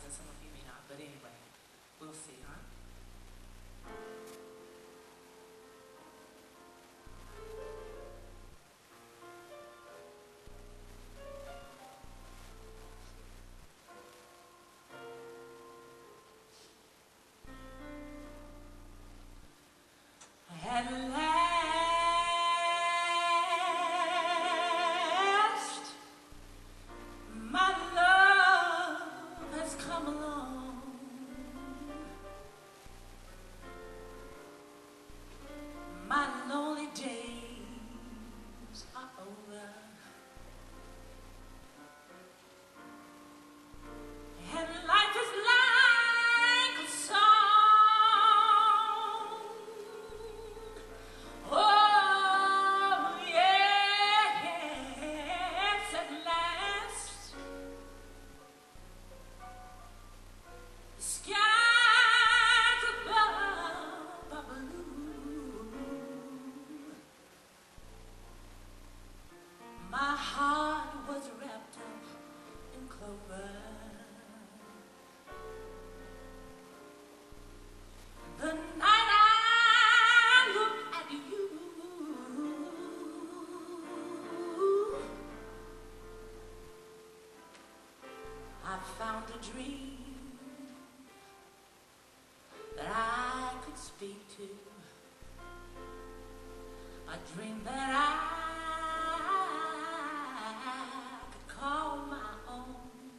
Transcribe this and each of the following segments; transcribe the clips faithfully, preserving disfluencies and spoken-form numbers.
realize, and some of you may not, but anyway, we'll see, huh? At last, my love has come along. My lonely days are over, and life is like a song. Oh, yes, at last, the skies above are blue. My heart was wrapped up in clover. The night I looked at you, I found a dream that I could speak to, a dream that I could call my own.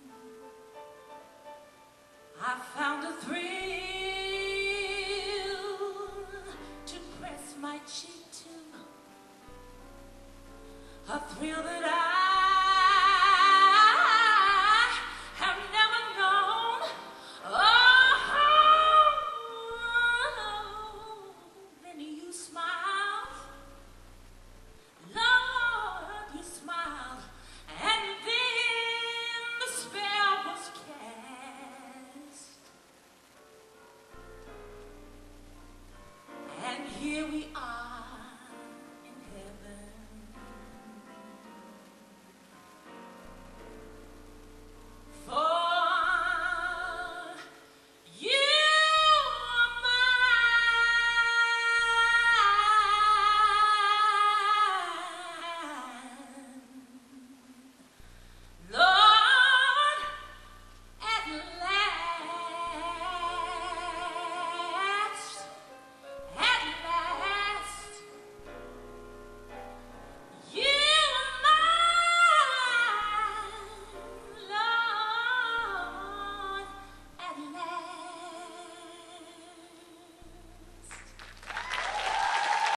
I found a thrill to press my cheek to, a thrill that I